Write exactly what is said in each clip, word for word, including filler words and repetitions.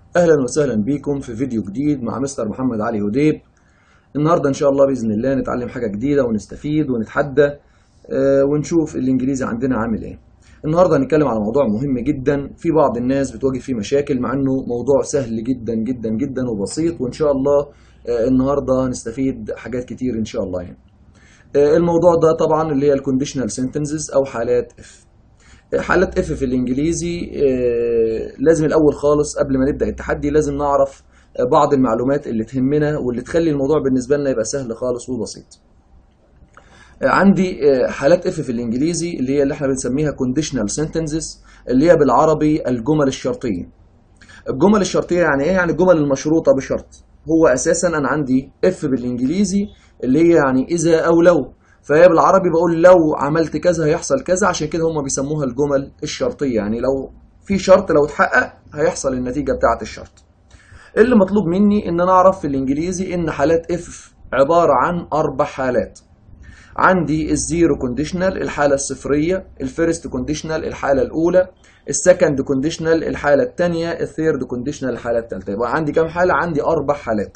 اهلا وسهلا بيكم في فيديو جديد مع مستر محمد علي هديب. النهارده ان شاء الله باذن الله نتعلم حاجه جديده ونستفيد ونتحدى آه، ونشوف الانجليزي عندنا عامل ايه. النهارده هنتكلم على موضوع مهم جدا، في بعض الناس بتواجه فيه مشاكل مع انه موضوع سهل جدا جدا جدا وبسيط، وان شاء الله آه، النهارده هنستفيد حاجات كتير ان شاء الله يعني. آه، الموضوع ده طبعا اللي هي الكونديشنال سنتنسز او حالات اف. حالات اف في الانجليزي آه، لازم الاول خالص قبل ما نبدا التحدي لازم نعرف آه، بعض المعلومات اللي تهمنا واللي تخلي الموضوع بالنسبه لنا يبقى سهل خالص وبسيط. آه، عندي آه، حالات اف في الانجليزي اللي هي اللي احنا بنسميها conditional sentences، اللي هي بالعربي الجمل الشرطيه. الجمل الشرطيه يعني ايه؟ يعني الجمل المشروطه بشرط. هو اساسا انا عندي اف بالانجليزي اللي هي يعني اذا او لو، فهي بالعربي بقول لو عملت كذا هيحصل كذا، عشان كده هم بيسموها الجمل الشرطيه. يعني لو في شرط لو اتحقق هيحصل النتيجه بتاعه الشرط. اللي مطلوب مني ان انا اعرف في الانجليزي ان حالات اف عباره عن اربع حالات. عندي الزيرو كونديشنال الحالة الصفرية، الفيرست كونديشنال الحالة الأولى، السكند كونديشنال الحالة الثانية، الثيرد كونديشنال الحالة الثالثة. يبقى عندي كام حالة؟ عندي أربع حالات.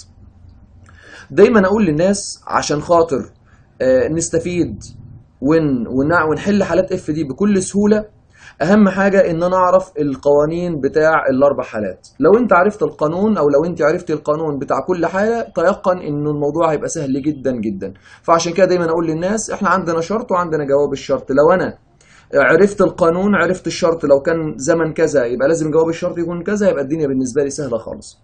دايما أقول للناس عشان خاطر آه، نستفيد ون ونع- ونحل حالات اف دي بكل سهولة، اهم حاجة ان انا اعرف القوانين بتاع الاربع حالات. لو انت عرفت القانون او لو انت عرفت القانون بتاع كل حالة تيقن ان الموضوع هيبقى سهل جدا جدا. فعشان كده دايما اقول للناس احنا عندنا شرط وعندنا جواب الشرط. لو انا عرفت القانون عرفت الشرط، لو كان زمن كذا يبقى لازم جواب الشرط يكون كذا، يبقى الدنيا بالنسبة لي سهلة خالص.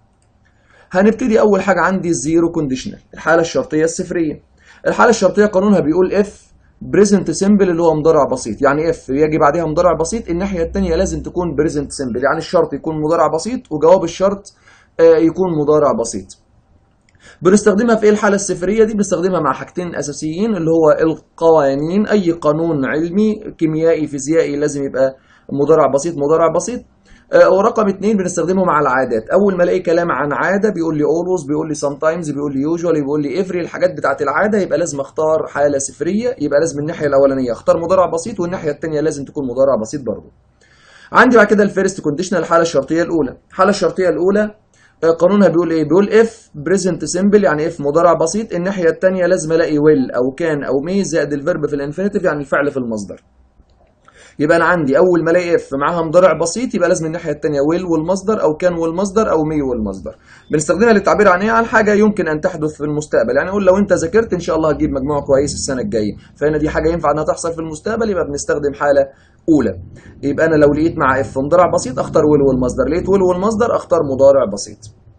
هنبتدي اول حاجة عندي الزيرو كونديشنال الحالة الشرطية الصفرية. الحالة الشرطية قانونها بيقول اف بريزنت سيمبل اللي هو مضارع بسيط. يعني اف يجي بعدها مضارع بسيط، الناحيه الثانيه لازم تكون بريزنت سيمبل، يعني الشرط يكون مضارع بسيط وجواب الشرط آه، يكون مضارع بسيط. بنستخدمها في ايه الحاله الصفريه دي؟ بنستخدمها مع حاجتين اساسيين اللي هو القوانين. اي قانون علمي كيميائي فيزيائي لازم يبقى مضارع بسيط مضارع بسيط. آه، ورقم اتنين بنستخدمه مع العادات. اول ما الاقي كلام عن عاده بيقول لي always، بيقول لي sometimes، بيقول لي usually، بيقول لي every، الحاجات بتاعت العاده، يبقى لازم اختار حاله صفريه. يبقى لازم الناحيه الاولانيه اختار مضارع بسيط والناحيه الثانيه لازم تكون مضارع بسيط برضه. عندي بعد كده الفيرست كونديشنال الحاله الشرطيه الاولى. الحاله الشرطيه الاولى آه، قانونها بيقول ايه؟ بيقول اف بريزنت سيمبل، يعني اف مضارع بسيط، الناحيه الثانيه لازم الاقي ويل او كان او مي زائد الفيرب في الانفينيتيف، يعني الفعل في المصدر. يبقى انا عندي اول ما الاقي اف معاها مضارع بسيط يبقى لازم الناحيه الثانيه ويل والمصدر او كان والمصدر او مي والمصدر. بنستخدمها للتعبير عن ايه؟ عن حاجه يمكن ان تحدث في المستقبل. يعني اقول لو انت ذاكرت ان شاء الله هتجيب مجموع كويس السنه الجايه، فهنا دي حاجه ينفع انها تحصل في المستقبل، يبقى بنستخدم حاله اولى. يبقى انا لو لقيت مع اف مضارع بسيط اختار ويل والمصدر، لقيت ويل والمصدر اختار مضارع بسيط.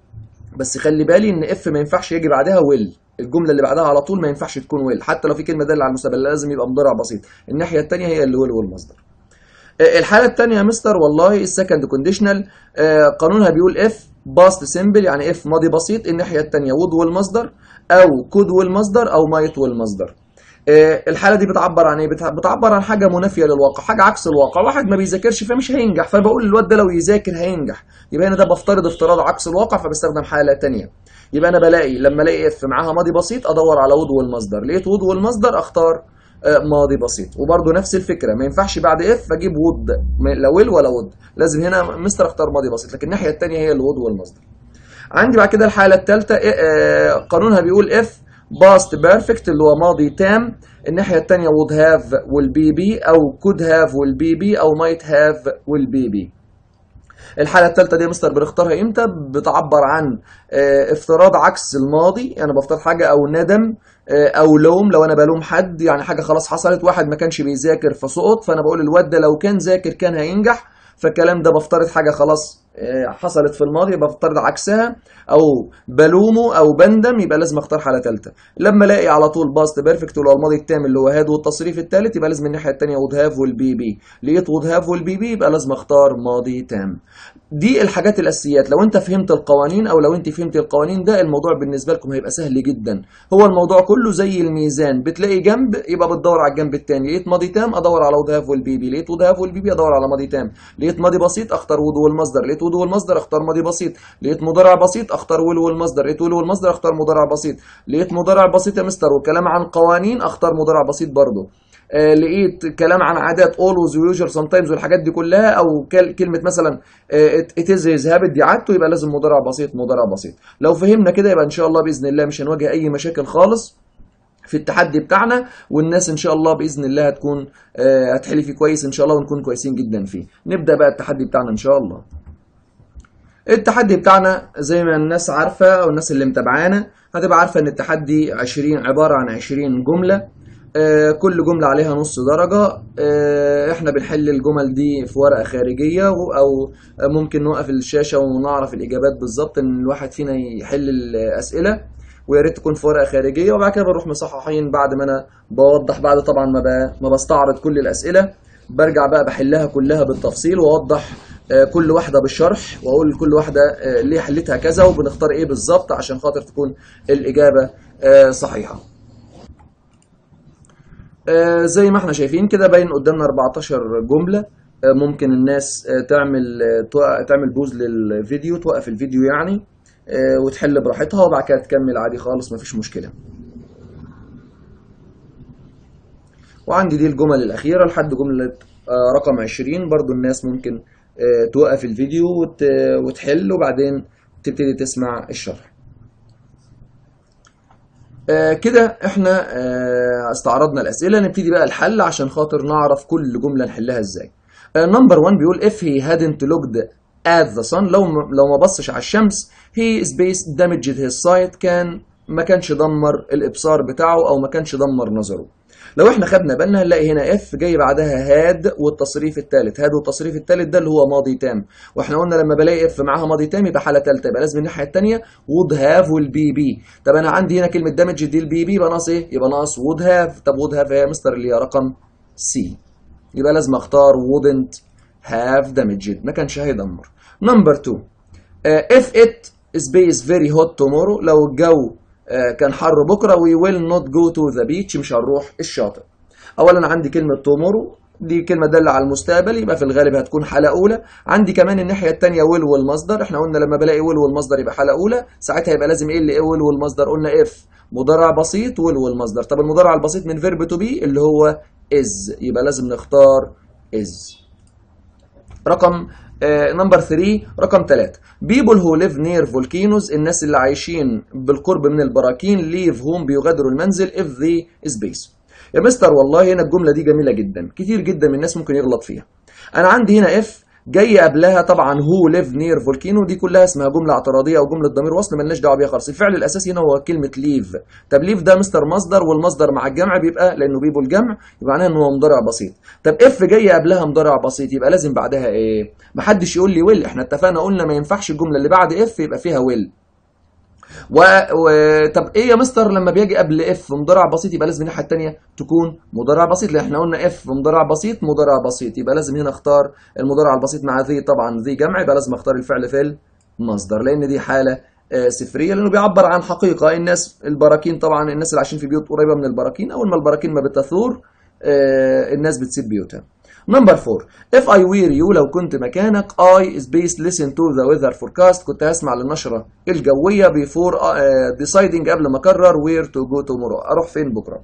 بس خلي بالي ان اف ما ينفعش يجي بعدها ويل، الجمله اللي بعدها على طول ما ينفعش تكون ويل، حتى لو في كلمه داله على المستقبل لازم يبقى مضارع بسيط. الناحيه الثانيه هي اللي ويل والمصدر. الحالة الثانية يا مستر والله السكند كونديشنال قانونها بيقول اف باست سيمبل، يعني اف ماضي بسيط، الناحية الثانية وود والمصدر او كود والمصدر او مايت والمصدر. آه، الحالة دي بتعبر عن ايه؟ بتع- بتعبر عن حاجة منافية للواقع، حاجة عكس الواقع. واحد ما بيذاكرش فمش هينجح، فبقول الواد ده لو يذاكر هينجح، يبقى هنا ده بفترض افتراض عكس الواقع فبستخدم حالة تانية. يبقى انا بلاقي لما الاقي اف معاها ماضي بسيط ادور على وود والمصدر، لقيت وود والمصدر اختار آه، ماضي بسيط. وبرده نفس الفكره، ما ينفعش بعد اف اجيب وود، لا ويل ولا وود، لازم هنا مستر اختار ماضي بسيط، لكن الناحيه الثانيه هي الوود والمصدر. عندي بعد كده الحاله الثالثه قانونها بيقول اف باست بيرفكت اللي هو ماضي تام، الناحيه الثانيه وود هاف والبي بي او كود هاف والبي بي او مايت هاف والبي بي. الحالة الثالثة دي يا مستر بنختارها امتى؟ بتعبر عن آه، افتراض عكس الماضي، يعني انا بفترض حاجة او ندم آه، او لوم. لو انا بلوم حد يعني حاجة خلاص حصلت، واحد ما كانش بيذاكر فسقط، فانا بقول الواد ده لو كان ذاكر كان هينجح، فالكلام ده بفترض حاجة خلاص آه، حصلت في الماضي بفترض عكسها. او بلومه او بندم يبقى لازم اختار حالة ثالثة. لما الاقي على طول باست بيرفكت اللي هو الماضي التام اللي هو هاد والتصريف الثالث يبقى لازم الناحية الثانية وود هاف والبي بي. لقيت وود هاف والبي بي يبقى لازم اختار ماضي تام. دي الحاجات الاساسيات. لو انت فهمت القوانين او لو انت فهمت القوانين ده الموضوع بالنسبه لكم هيبقى سهل جدا. هو الموضوع كله زي الميزان، بتلاقي جنب يبقى بتدور على الجنب الثاني. لقيت ماضي تام ادور على وود هاف والبي بي، لقيت وود هاف والبي بي ادور على ماضي تام، لقيت ماضي بسيط اختار وود والمصدر، لقيت وود والمصدر اختار ماضي بسيط، لقيت مضارع بسيط اختار ويل والمصدر، لقيت ويل والمصدر اختار مضارع بسيط، لقيت مضارع بسيط يا مستر وكلام عن قوانين اختار مضارع بسيط برضه. آه لقيت كلام عن عادات always و usual sometimes والحاجات دي كلها، او كلمه مثلا آه it is his habit دي عادته، يبقى لازم مضارع بسيط مضارع بسيط. لو فهمنا كده يبقى ان شاء الله باذن الله مش هنواجه اي مشاكل خالص في التحدي بتاعنا، والناس ان شاء الله باذن الله هتكون آه هتحل فيه كويس ان شاء الله، ونكون كويسين جدا فيه. نبدا بقى التحدي بتاعنا ان شاء الله. التحدي بتاعنا زي ما الناس عارفه او الناس اللي متابعانا هتبقى عارفه ان التحدي عشرين عباره عن عشرين جمله، آه كل جمله عليها نص درجه. آه احنا بنحل الجمل دي في ورقه خارجيه، او ممكن نوقف الشاشه ونعرف الاجابات بالظبط، ان الواحد فينا يحل الاسئله، ويا ريت تكون في ورقه خارجيه. وبعد كده بنروح مصححين بعد ما انا بوضح، بعد طبعا ما ما بستعرض كل الاسئله، برجع بقى بحلها كلها بالتفصيل واوضح كل واحده بالشرح، واقول كل واحده ليه حلتها كذا وبنختار ايه بالظبط عشان خاطر تكون الاجابه صحيحه. زي ما احنا شايفين كده باين قدامنا أربعتاشر جمله. ممكن الناس تعمل تعمل بوز للفيديو، توقف الفيديو يعني وتحل براحتها، وبعد كده تكمل عادي خالص مفيش مشكله. وعندي دي الجمل الاخيره لحد جمله رقم عشرين، برضو الناس ممكن توقف الفيديو وتحل وبعدين تبتدي تسمع الشرح. كده احنا استعرضنا الاسئله، نبتدي بقى الحل عشان خاطر نعرف كل جمله نحلها ازاي. نمبر واحد بيقول if he hadn't looked at the sun، لو لو ما بصش على الشمس he space damaged his sight، كان ما كانش دمر الابصار بتاعه او ما كانش دمر نظره. لو احنا خدنا بالنا هنلاقي هنا اف جاي بعدها هاد والتصريف الثالث، هاد والتصريف الثالث ده اللي هو ماضي تام، واحنا قلنا لما بلاقي اف معاها ماضي تام يبقى حاله ثالثه، يبقى لازم الناحيه الثانيه would have والبي بي. طب انا عندي هنا كلمه دامج دي البي بي، يبقى ناقص ايه؟ يبقى ناقص would have. طب would have يا مستر اللي هي رقم سي، يبقى لازم اختار wouldn't have damaged، ما كانش هيدمر. نمبر اتنين uh, if it space very hot tomorrow، لو الجو uh, كان حر بكره we will not go to the beach، مش هنروح الشاطئ. اولا عندي كلمه tomorrow دي كلمه داله على المستقبل، يبقى في الغالب هتكون حاله اولى. عندي كمان الناحيه الثانيه will والمصدر، احنا قلنا لما بلاقي will والمصدر يبقى حاله اولى، ساعتها يبقى لازم ايه اللي will والمصدر؟ قلنا if مضارع بسيط will والمصدر. طب المضارع البسيط من verb to be اللي هو is، يبقى لازم نختار is. رقم نمبر uh, ثلاثة، رقم ثلاثة people who live near volcanoes، الناس اللي عايشين بالقرب من البراكين leave home بيغادروا المنزل if they space. يا مستر والله هنا الجملة دي جميلة جدا، كتير جدا من الناس ممكن يغلط فيها. أنا عندي هنا if جاي قبلها طبعا who live near volcano، دي كلها اسمها جملة اعتراضية أو جملة ضمير وصل مالناش دعوة بيها خالص. الفعل الأساسي هنا هو كلمة leave. طب leave ده مستر مصدر، والمصدر مع الجمع بيبقى لأنه بيبقوا الجمع يبقى معناها إن هو مضارع بسيط. طب if جاي قبلها مضارع بسيط يبقى لازم بعدها إيه؟ محدش يقول لي will، إحنا اتفقنا قلنا ما ينفعش الجملة اللي بعد if يبقى فيها will. و... و... طب ايه يا مستر لما بيجي قبل اف مضارع بسيط يبقى لازم الناحيه الثانيه تكون مضارع بسيط، لان احنا قلنا اف مضارع بسيط مضارع بسيط، يبقى لازم هنا اختار المضارع البسيط مع ذي، طبعا ذي جمع يبقى لازم اختار الفعل في المصدر، لان دي حاله صفريه لانه بيعبر عن حقيقه. الناس البراكين طبعا الناس اللي عايشين في بيوت قريبه من البراكين، اول ما البراكين ما بتثور الناس بتسيب بيوتها. نمبر أربعة if I were you، لو كنت مكانك I space listen to the weather forecast، كنت هسمع للنشرة الجوية before uh, deciding قبل ما اقرر where to go tomorrow، اروح فين بكرة.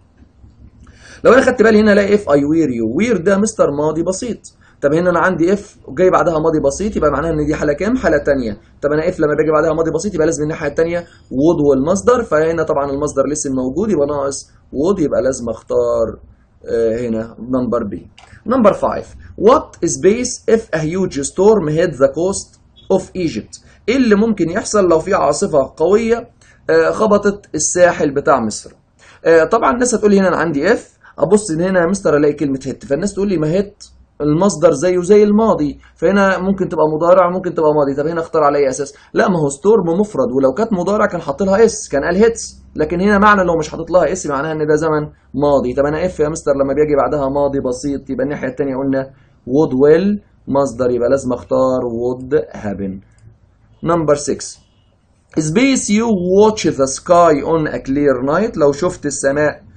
لو انا خدت بالي هنا الاقي if I were you، were ده مستر ماضي بسيط. طب هنا انا عندي if جاي بعدها ماضي بسيط، يبقى معناها ان دي حالة كام؟ حالة تانية. طب انا if لما باجي بعدها ماضي بسيط يبقى لازم الناحية التانية would والمصدر، فهنا طبعا المصدر لسه موجود يبقى ناقص would، يبقى لازم اختار هنا نمبر بي. نمبر خمسة what space if a huge storm hit the coast of Egypt، ايه اللي ممكن يحصل لو في عاصفة قوية خبطت الساحل بتاع مصر؟ طبعا الناس هتقول لي هنا انا عندي if، ابص هنا يا مستر الاقي كلمة هيت، فالناس تقول لي ما هيت المصدر زيه زي الماضي، فهنا ممكن تبقى مضارع ممكن تبقى ماضي. طب هنا اختار على اي اساس؟ لا ما هو ستورم مفرد، ولو كانت مضارع كان حاط لها اس كان قال هيتس، لكن هنا معنى لو مش حاطط لها اس معناها ان ده زمن ماضي. طب انا اف يا مستر لما بيجي بعدها ماضي بسيط يبقى الناحيه الثانيه قلنا would will مصدر، يبقى لازم اختار would happen. نمبر ستة space you watch the sky on a clear night، لو شفت السماء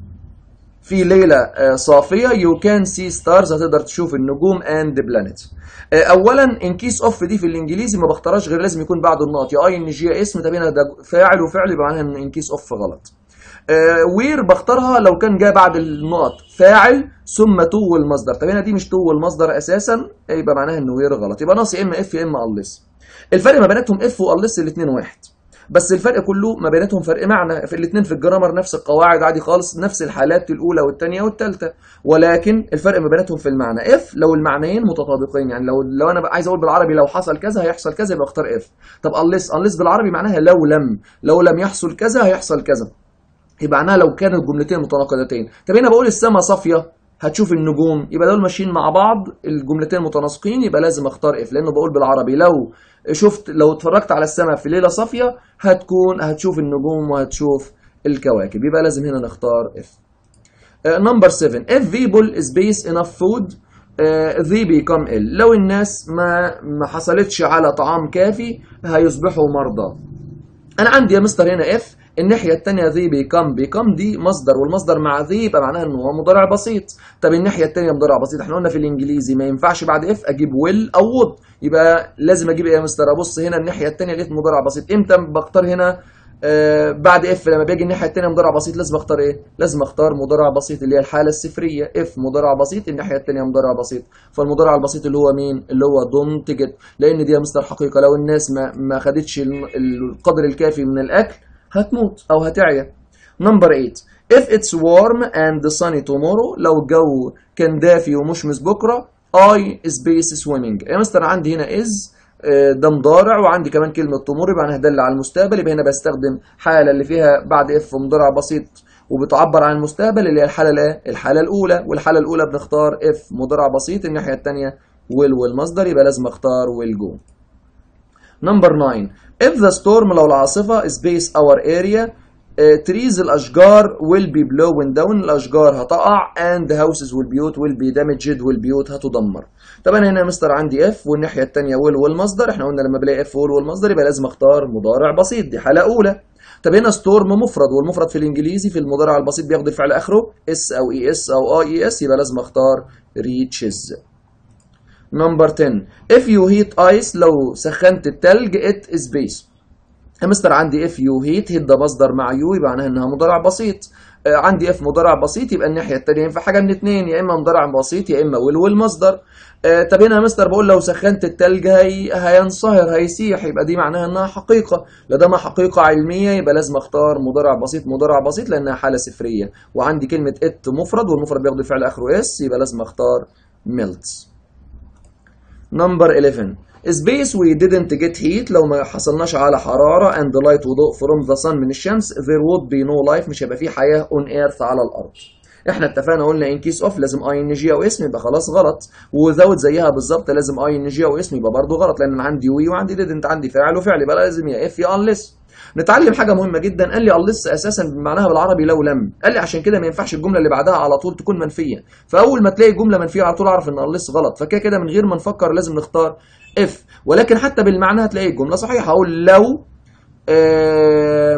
في ليلة صافية you can see stars، هتقدر تشوف النجوم and planets. اولا in case of دي في الانجليزي ما بختارهاش غير لازم يكون بعده النقط يا اي ان جي اسم، طب هنا ده فاعل وفعل يبقى معناها ان in case of غلط. وير بختارها لو كان جاء بعد النقط فاعل ثم تو والمصدر. طب هنا دي مش تو والمصدر اساسا، يبقى معناها ان وير غلط، يبقى ناقص يا اما اف يا اما unless. الفرق ما بيناتهم اف واللس الاثنين واحد، بس الفرق كله ما بيناتهم فرق معنى. في الاثنين في الجرامر نفس القواعد عادي خالص، نفس الحالات الاولى والثانيه والثالثه، ولكن الفرق ما بيناتهم في المعنى. اف لو المعنيين متطابقين، يعني لو لو انا عايز اقول بالعربي لو حصل كذا هيحصل كذا يبقى اختار اف. طب unless unless بالعربي معناها لو لم لو لم يحصل كذا هيحصل كذا، يبقى معناها لو كانت جملتين متناقضتين. طب هنا بقول السماء صافيه هتشوف النجوم، يبقى دول ماشيين مع بعض الجملتين متناسقين، يبقى لازم اختار اف، لانه بقول بالعربي لو شفت لو اتفرجت على السماء في ليله صافيه هتكون هتشوف النجوم وهتشوف الكواكب، يبقى لازم هنا نختار اف. نمبر سبعة if people space enough food uh, they become ill. لو الناس ما ما حصلتش على طعام كافي هيصبحوا مرضى. انا عندي يا مستر هنا اف، الناحيه الثانيه ذي بيكم بيكم دي مصدر، والمصدر مع ذي يبقى معناها ان هو مضارع بسيط. طب الناحيه الثانيه مضارع بسيط، احنا قلنا في الانجليزي ما ينفعش بعد اف اجيب ويل او وود، يبقى لازم اجيب ايه يا مستر؟ ابص هنا الناحيه الثانيه لقيت مضارع بسيط، امتى بختار هنا آه بعد اف؟ لما باجي الناحيه الثانيه مضارع بسيط لازم اختار ايه؟ لازم اختار مضارع بسيط اللي هي الحاله الصفريه، اف مضارع بسيط الناحيه الثانيه مضارع بسيط، فالمضارع البسيط اللي هو مين؟ اللي هو دونت جيت، لان دي يا مستر حقيقه لو الناس ما ما خدتش القدر الكافي من الاكل هتموت او هتعيا. نمبر ثمانية if it's warm and sunny tomorrow. لو الجو كان دافي ومشمس بكره I space swimming. يا مستر عندي هنا is ده مضارع وعندي كمان كلمه tomorrow، يبقى انا هدل على المستقبل، يبقى هنا بستخدم حاله اللي فيها بعد اف مضارع بسيط وبتعبر عن المستقبل اللي هي الحاله الايه؟ الحاله الاولى، والحاله الاولى بنختار اف مضارع بسيط، الناحيه الثانيه will والمصدر، يبقى لازم اختار will go. نمبر تسعة if the storm لو العاصفة space our area uh, trees الأشجار will be blown down، الأشجار هتقع and houses والبيوت will be damaged والبيوت هتدمر. طبعا هنا يا مستر عندي if والناحية التانية will والمصدر، احنا قلنا لما بلاقي if will والمصدر يبقى لازم اختار مضارع بسيط، دي حالة أولى. طب هنا storm مفرد، والمفرد في الإنجليزي في المضارع البسيط بياخد الفعل آخره اس أو اي اس أو اي اس، يبقى لازم اختار reaches. نمبر عشرة if you heat ice لو سخنت التلج it is base. يا مستر عندي if you heat heat ده مصدر مع you يبقى معناها انها مضارع بسيط. آه عندي if مضارع بسيط يبقى الناحيه الثانيه ينفع حاجه من اثنين، يا اما مضارع بسيط يا اما will والمصدر. آه طب هنا يا مستر بقول لو سخنت التلج هي هينصهر هيسيح، يبقى دي معناها انها حقيقه، لدام حقيقه علميه يبقى لازم اختار مضارع بسيط مضارع بسيط لانها حاله صفريه، وعندي كلمه it مفرد والمفرد بياخد الفعل اخره اس، يبقى لازم اختار melts. نمبر إحداشر space we didn't get heat لو ما حصلناش على حرارة and light وضوء from the sun من الشمس there would be no life مش هيبقى فيه حياة on earth على الأرض. احنا اتفقنا قلنا in case of لازم ing أو اسم يبقى خلاص غلط، without زيها بالظبط لازم ing أو اسم يبقى برضه غلط، لأن أنا عندي we وعندي didn't عندي فاعل وفعل يبقى لازم يا if يا unless. نتعلم حاجه مهمه جدا، قال لي unless اساسا بمعناها بالعربي لو لم، قال لي عشان كده ما ينفعش الجمله اللي بعدها على طول تكون منفيه، فاول ما تلاقي جمله منفيه على طول اعرف ان unless غلط، فكده كده من غير ما نفكر لازم نختار if. ولكن حتى بالمعنى هتلاقي الجمله صحيحه، هقول لو آه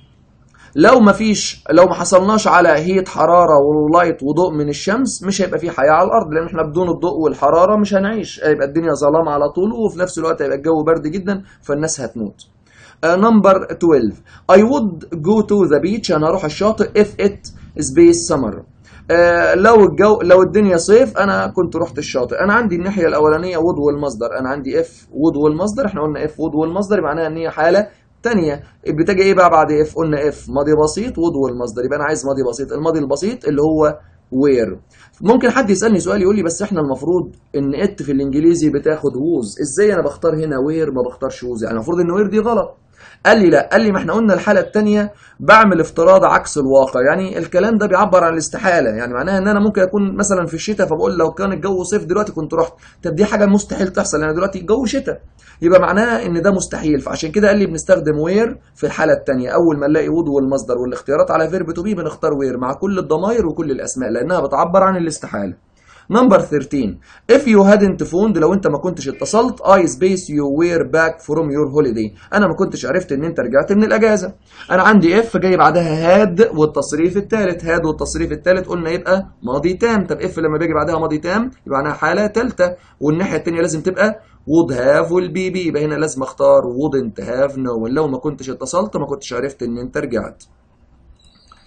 لو ما فيش لو ما حصلناش على هيت حراره ولايت وضوء من الشمس مش هيبقى في حياه على الارض، لان احنا بدون الضوء والحراره مش هنعيش، هيبقى الدنيا ظلام على طول وفي نفس الوقت هيبقى الجو برد جدا فالناس هتموت. نمبر uh, اثناشر I would go to the beach انا هروح الشاطئ if it space summer. uh, لو الجو لو الدنيا صيف انا كنت رحت الشاطئ. انا عندي الناحيه الاولانيه would والمصدر، انا عندي if would والمصدر، احنا قلنا if would والمصدر معناها ان هي حاله ثانيه. بتجي ايه بقى بعد if؟ قلنا if ماضي بسيط would والمصدر، يبقى انا عايز ماضي بسيط، الماضي البسيط اللي هو where. ممكن حد يسالني سؤال يقول لي بس احنا المفروض ان it في الانجليزي بتاخد was، ازاي انا بختار هنا where ما بختارش was؟ يعني المفروض ان where دي غلط. قال لي لا، قال لي ما احنا قلنا الحاله الثانيه بعمل افتراض عكس الواقع، يعني الكلام ده بيعبر عن الاستحاله، يعني معناها ان انا ممكن اكون مثلا في الشتاء فبقول لو كان الجو صيف دلوقتي كنت رحت، طب دي حاجه مستحيل تحصل لان دلوقتي الجو شتاء، يبقى معناها ان ده مستحيل، فعشان كده قال لي بنستخدم وير في الحاله الثانيه، اول ما نلاقي وود والمصدر والاختيارات على فيرب تو بي بنختار وير مع كل الضمائر وكل الاسماء لانها بتعبر عن الاستحاله. نمبر ثلاثة if you hadn't phoned لو انت ما كنتش اتصلت I space you were back from your holiday انا ما كنتش عرفت ان انت رجعت من الاجازه. انا عندي if جاي بعدها had والتصريف الثالث، had والتصريف الثالث قلنا يبقى ماضي تام. طب if لما بيجي بعدها ماضي تام يبقى معناها حاله ثالثه، والناحيه الثانيه لازم تبقى would have والبي بي، يبقى هنا لازم اختار wouldn't have known لو ما كنتش اتصلت ما كنتش عرفت ان انت رجعت.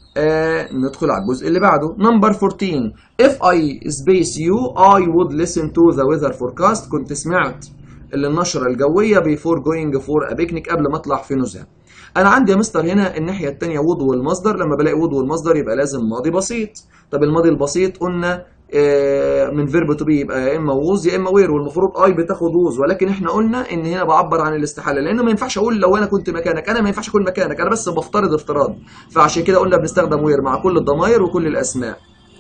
آه ندخل على الجزء اللي بعده. نمبر أربعتاشر if I space you I would listen to the weather forecast. كنت سمعت النشرة الجوية before going for a picnic قبل ما اطلع في نزهة. انا عندي يا مستر هنا الناحية التانية would والمصدر، لما بلاقي would والمصدر يبقى لازم ماضي بسيط. طب الماضي البسيط قلنا من فيرب تو بي يبقى يا اما ووز يا اما وير، والمفروض اي بتاخد ووز، ولكن احنا قلنا ان هنا بعبر عن الاستحاله، لان ما ينفعش اقول لو انا كنت مكانك، انا ما ينفعش اكون مكانك، انا بس بفترض افتراض، فعشان كده قلنا بنستخدم وير مع كل الضمائر وكل الاسماء.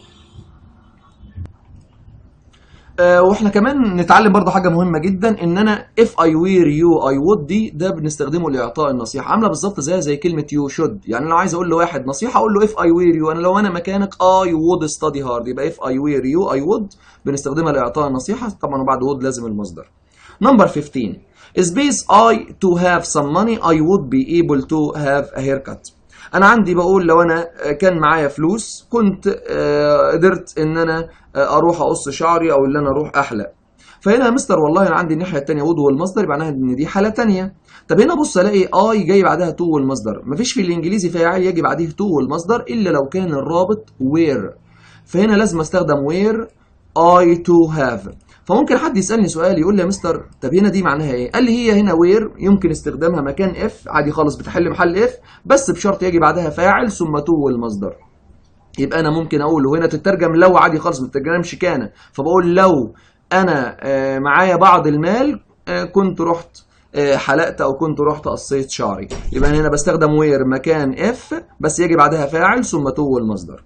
أه واحنا كمان نتعلم برضه حاجه مهمه جدا، ان انا if I were you I would دي ده بنستخدمه لاعطاء النصيحه، عامله بالظبط زي زي كلمه you should. يعني لو عايز اقول لواحد نصيحه اقول له if I were you، انا لو انا مكانك I would study hard، يبقى if I were you I would بنستخدمها لاعطاء النصيحه طبعا، وبعد would لازم المصدر. نمبر خمستاشر space I to have some money I would be able to have a haircut. انا عندي بقول لو انا كان معايا فلوس كنت قدرت ان انا اروح اقص شعري او ان انا اروح احلق. فهنا يا مستر والله انا عندي الناحيه الثانيه would والمصدر، يبقى معناها ان دي حاله ثانيه. طب هنا بص الاقي اي جاي بعدها تو والمصدر، مفيش في الانجليزي فاعل يجي بعديه تو والمصدر الا لو كان الرابط where، فهنا لازم استخدم where I to have. فممكن حد يسالني سؤال يقول لي يا مستر طب هنا دي معناها ايه؟ قال لي هي هنا وير يمكن استخدامها مكان اف عادي خالص، بتحل محل اف، بس بشرط يجي بعدها فاعل ثم تو والمصدر. يبقى انا ممكن اقول وهنا تترجم لو عادي خالص، ما تترجمش كان، فبقول لو انا معايا بعض المال كنت رحت حلقت او كنت رحت قصيت شعري. يبقى هنا بستخدم وير مكان اف بس يجي بعدها فاعل ثم تو والمصدر.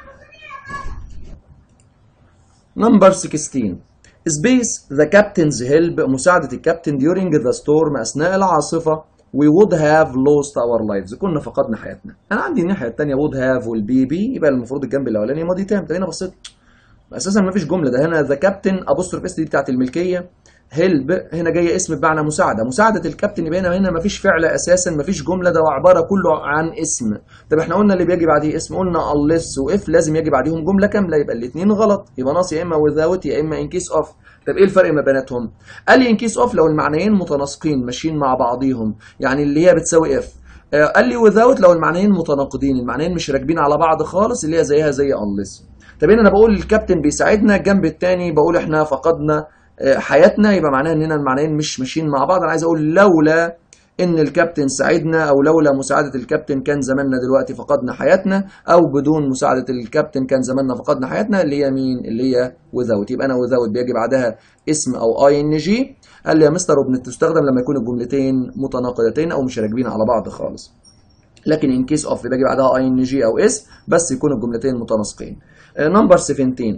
نمبر ستاشر space the captain's help مساعدة الكابتن during the storm أثناء العاصفة we would have lost our lives كنا فقدنا حياتنا. أنا عندي الناحية التانية would have والبي بي، يبقى المفروض الجنب الأولاني ماضي تام. طب هنا بصيت أساسا ما فيش جملة، ده هنا the captain apostrophe s دي بتاعت الملكية، help هنا جاية اسم بمعنى مساعدة، مساعدة الكابتن، يبقى هنا هنا ما فيش فعل أساسا، ما فيش جملة، ده عبارة كله عن اسم. طب احنا قلنا اللي بيجي بعديه اسم، قلنا unless وإف لازم يجي بعديهم جملة كاملة، يبقى الاثنين غلط، يبقى ناقص يا إما without يا إما in case of. طب ايه الفرق ما بيناتهم؟ قال لي in case of لو المعنيين متناسقين ماشيين مع بعضيهم، يعني اللي هي بتساوي اف. قال لي without لو المعنيين متناقضين، المعنيين مش راكبين على بعض خالص، اللي هي زيها زي unless. طب هنا انا بقول الكابتن بيساعدنا، الجنب الثاني بقول احنا فقدنا حياتنا، يبقى معناها ان هنا المعنيين مش ماشيين مع بعض. انا عايز اقول لولا ان الكابتن ساعدنا او لولا مساعدة الكابتن كان زماننا دلوقتي فقدنا حياتنا، او بدون مساعدة الكابتن كان زماننا فقدنا حياتنا، اللي هي مين؟ اللي هي without. يبقى انا without بيجي بعدها اسم او اي ان جي. قال لي يا مستر وبنستخدم لما يكون الجملتين متناقضتين او مش راكبين على بعض خالص، لكن in case of بيجي بعدها اي ان جي او اس بس يكون الجملتين متناسقين. نمبر سبعتاشر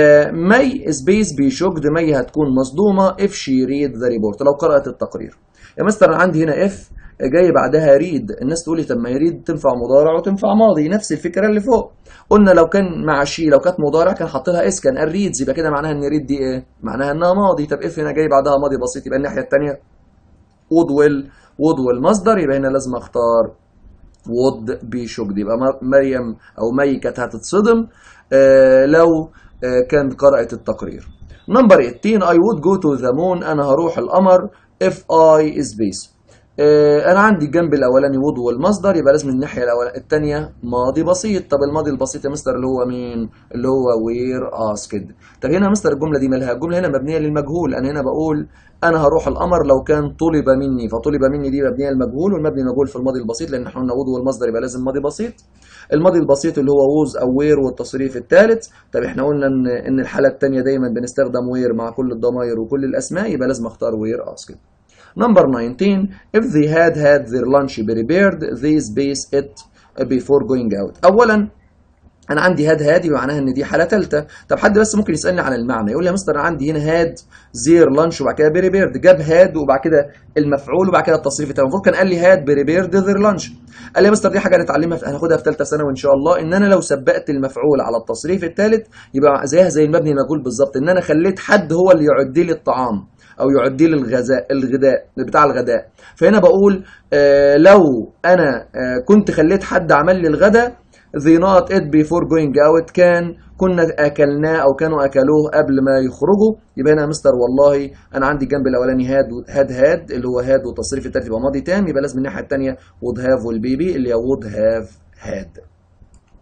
ماي سبيس بي شوكد، ماي هتكون مصدومه if she read the report لو قرأت التقرير. يا مستر انا عندي هنا اف جاي بعدها ريد، الناس تقول لي طب ما هي ريد تنفع مضارع وتنفع ماضي، نفس الفكره اللي فوق. قلنا لو كان مع شي لو كانت مضارع كان حاط لها اس، كان قال ريدز، يبقى كده معناها ان ريد دي ايه؟ معناها انها ماضي. طب اف هنا جاي بعدها ماضي بسيط، يبقى الناحيه الثانيه would will would والمصدر، يبقى هنا لازم اختار would be shocked. يبقى مريم او مي كانت هتتصدم آه لو آه كانت قرأت التقرير. نمبر تمنتاشر I would go to the moon، انا هروح القمر if I space. آه انا عندي الجنب الاولاني would والمصدر، يبقى لازم الناحيه الثانيه ماضي بسيط. طب الماضي البسيط يا مستر اللي هو مين؟ اللي هو were asked. طب هنا يا مستر الجمله دي مالها؟ الجمله هنا مبنيه للمجهول، انا هنا بقول انا هروح القمر لو كان طلب مني، فطلب مني دي مبنيه للمجهول، والمبني مجهول في الماضي البسيط لان احنا قلنا would والمصدر يبقى لازم ماضي بسيط. الماضي البسيط اللي هو was او were والتصريف الثالث. طب احنا قلنا ان ان الحاله الثانيه دايما بنستخدم were مع كل الضمائر وكل الاسماء، يبقى لازم اختار were asked. نمبر تسعتاشر if they had had their lunch prepared they space it before going out. اولا انا عندي هاد هاد يبقى معناها ان دي حاله ثالثه. طب حد بس ممكن يسالني عن المعنى، يقول لي يا مستر انا عندي هنا هاد زير لانش وبعد كده بريبيرد، جاب هاد وبعد كده المفعول وبعد كده التصريف الثاني، المفروض كان قال لي هاد بريبيرد ذير لانش. قال لي يا مستر دي حاجه هنتعلمها هناخدها في ثالثه ثانوي ان شاء الله، ان انا لو سبقت المفعول على التصريف الثالث يبقى زيها زي المبني المجهول بالظبط، ان انا خليت حد هو اللي يعد لي الطعام او يعد لي الغذاء الغداء بتاع الغداء. فهنا بقول آه لو انا آه كنت خليت حد عمل لي الغداء they not eat before going out، كان كنا اكلناه او كانوا اكلوه قبل ما يخرجوا. يبقى هنا يا مستر والله انا عندي الجنب الاولاني هاد هاد هاد اللي هو هاد والتصريف الثالث يبقى ماضي تام، يبقى لازم الناحيه الثانيه would have والبيبي اللي هي would have had.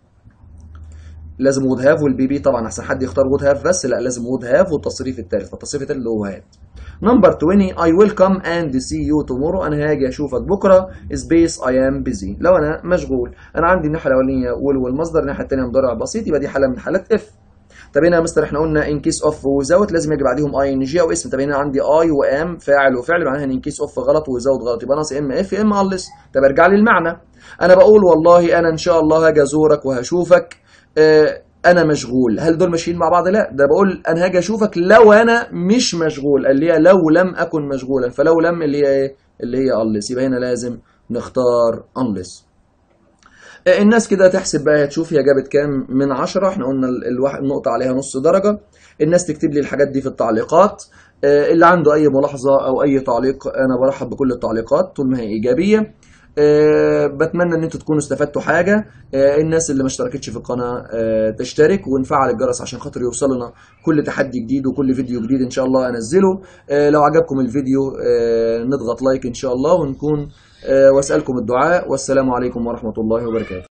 لازم would have والبي بي طبعا احسن حد يختار would have بس، لا لازم would have والتصريف الثالث، فالتصريف الثالث اللي هو had. نمبر عشرين I will come and see you tomorrow. انا هاجي اشوفك بكره. space I am busy. لو انا مشغول. انا عندي الناحيه الاولانيه will والمصدر، الناحيه الثانيه مضارع بسيط، يبقى دي حاله من حالات if. طب هنا يا مستر احنا قلنا in case of without لازم يجي بعديهم ing او اسم. طب هنا عندي I و am فاعل وفعل، معناها ان in case of غلط without غلط، يبقى ناقص اما if يا اما unless. طب ارجع لي المعنى. انا بقول والله انا ان شاء الله هاجي ازورك وهشوفك اه انا مشغول. هل دول ماشيين مع بعض؟ لا، ده بقول انا هاجي اشوفك لو انا مش مشغول، اللي هي لو لم اكن مشغولا، فلو لم اللي هي ايه؟ اللي هي unless. يبقى هنا لازم نختار unless. الناس كده تحسب بقى، تشوف هي جابت كام من عشرة. احنا قلنا الواحد النقطة عليها نص درجة. الناس تكتب لي الحاجات دي في التعليقات. اللي عنده اي ملاحظة او اي تعليق انا برحب بكل التعليقات طول ما هي ايجابية. أه بتمنى ان انتوا تكونوا استفدتوا حاجة. أه الناس اللي ما اشتركتش في القناة أه تشترك ونفعل الجرس عشان خاطر يوصلنا كل تحدي جديد وكل فيديو جديد ان شاء الله انزله. أه لو عجبكم الفيديو أه نضغط لايك ان شاء الله، ونكون أه واسألكم الدعاء. والسلام عليكم ورحمة الله وبركاته.